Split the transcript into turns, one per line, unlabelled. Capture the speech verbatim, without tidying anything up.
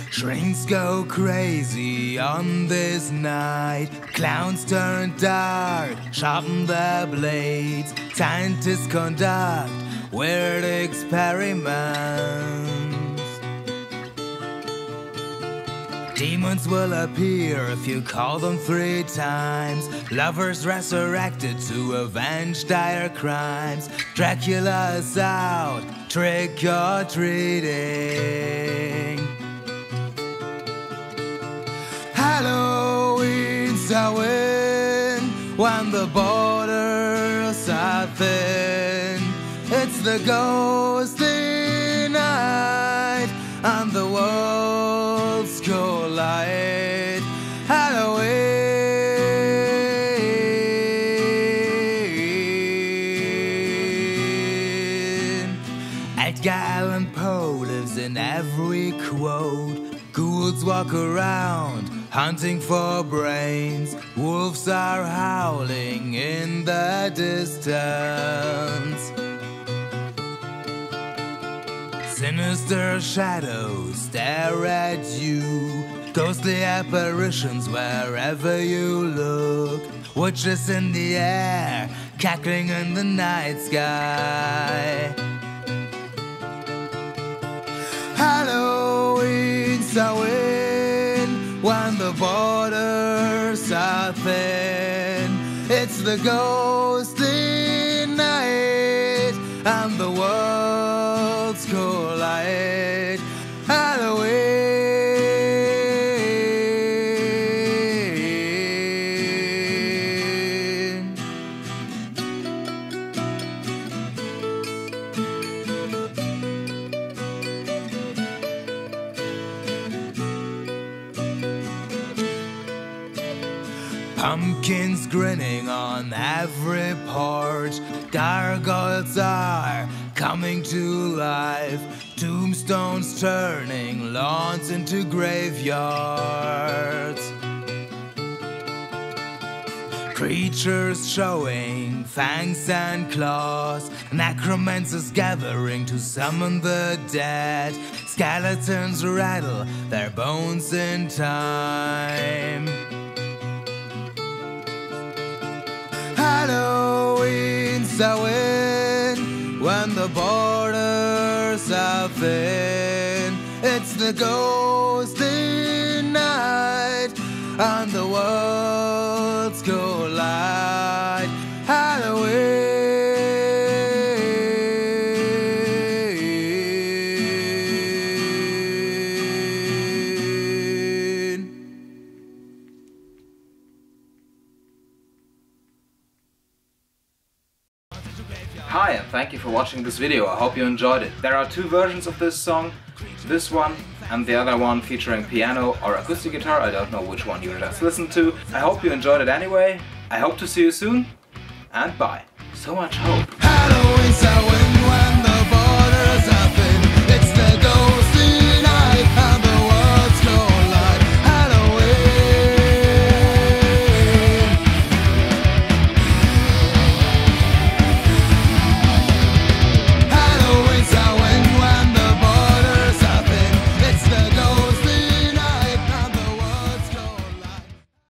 Shrinks go crazy on this night. Clowns turn dark, sharpen their blades. Scientists conduct weird experiments. Demons will appear if you call them three times. Lovers resurrected to avenge dire crimes. Dracula is out, trick or treating. Halloween's a win when the borders are thin. It's the ghostly night and the worlds collide. Halloween. Edgar Allan Poe lives in every quote. Ghouls walk around hunting for brains. Wolves are howling in the distance. Sinister shadows stare at you. Ghostly apparitions wherever you look. Witches in the air, cackling in the night sky. Halloween's a win when the borders are thin. It's the ghostly night and the worlds collide. Halloween. Pumpkins grinning on every porch. Gargoyles are coming to life. Tombstones turning lawns into graveyards. Creatures showing fangs and claws. Necromancers gathering to summon the dead. Skeletons rattle their bones in time. Halloween's a win when the borders are thin. It's the ghostly night and the worlds collide. Halloween.
Hi, and thank you for watching this video. I hope you enjoyed it. There are two versions of this song, this one and the other one featuring piano or acoustic guitar. I don't know which one you just listened to. I hope you enjoyed it anyway. I hope to see you soon, and bye. So much hope.
Halloween's a win when